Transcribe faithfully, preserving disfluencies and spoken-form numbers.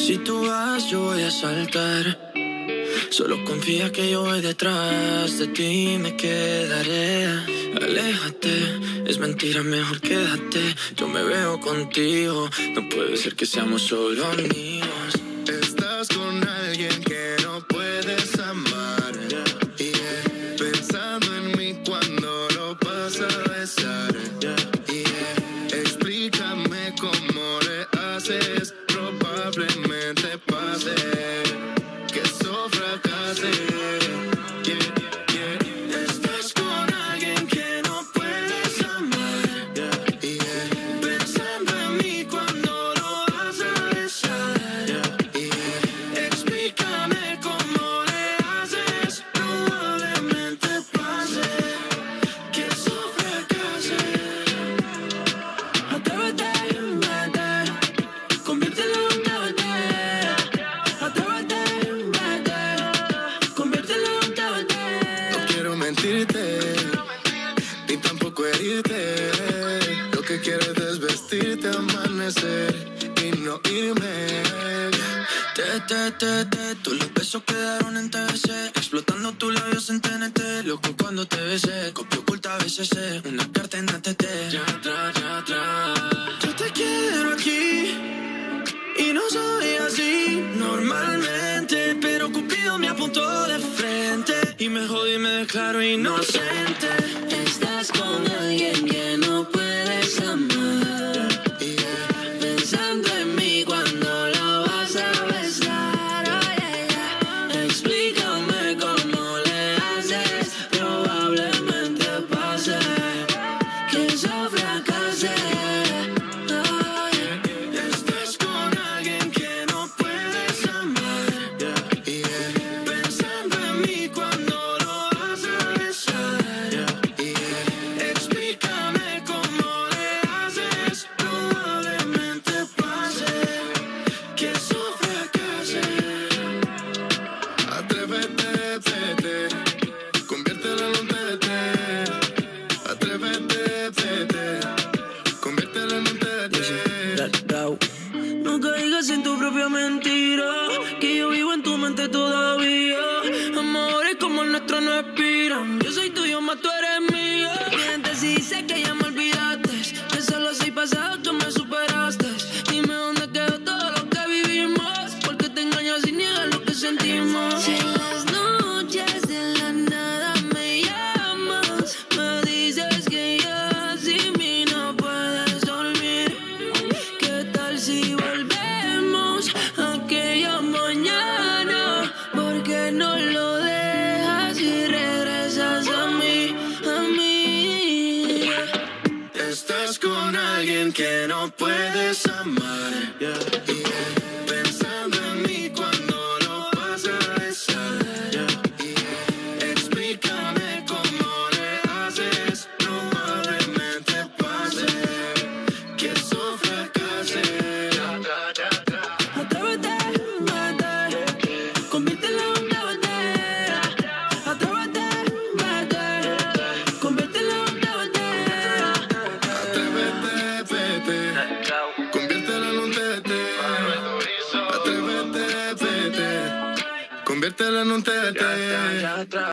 Si tú vas, yo voy a saltar. Solo confía que yo voy detrás de ti, me quedaré. Aléjate, es mentira, mejor quédate. Yo me veo contigo, no puede ser que seamos solo amigos. Estás con alguien que no puedes amar, yeah. Pensando en mí cuando lo vas a besar, yeah. Explícame cómo le haces, probablemente pase que eso fracase, yeah, yeah. Estás con alguien que no puedes amar, Yeah, yeah, pensando en mí cuando lo vas a besar, yeah. explícame cómo le haces, probablemente pase que eso fracase. Atrévete, vete, conviértelo en un T V T. Atrévete, vete, conviértelo en un T V T. No quiero mentirte, ni tampoco herirte. Lo que quiero es desvestirte, amanecer y no irme. Te, te, te, te, todos los besos quedaron en T V C. Explotando tus labios en T N T. Loco cuando te besé, copia oculta a veces sé. Una carta en A T T. Ya atrás, ya atrás. Yo te quiero aquí y no soy así normalmente, pero Cupido me apuntó de frente y me jodí y me declaro inocente. Estás con alguien que no puedes amar, Yeah, pensando en mí cuando lo vas a besar. Oh, yeah, yeah. Explícame cómo le haces, probablemente pase que eso fracase. Oh, yeah. Estás con alguien que no puedes amar, yeah, pensando en mí cuando lo vas a besar. yeah. Explícame cómo le haces, probablemente pase que eso fracase. Atrévete, vete, conviértelo en un T V T. Atrévete, vete, conviértelo en un T V T. No caigas en tu propia mentira, que yo vivo en tu mente todavía. Amores como el nuestro no expiran. Yo soy tuyo, más tú eres mía. Mientes y sé que ya me olvidaste, que solo soy pasado, tú me superaste. Dime dónde quedó todo lo que vivimos, porque te engañas y niegas lo que sentimos. Si en las noches de la nada me llamas, me dices que ya sin mí no puedes dormir. ¿Qué tal si volvemos a aquella mañana? ¿Por qué no lo dejas y regresas a mí, a mí? Estás con alguien que no puedes amar, Yeah. yeah. Pensando en mí cuando lo vas a besar, yeah. Explícame cómo le haces, probablemente pase que eso fracase. Atrévete, vete, conviértelo en un T V T. Atrévete, vete, conviértelo en un T V T. Atrévete, vete, conviértelo en un T V T. Atrévete, vete, conviértelo en un T V T.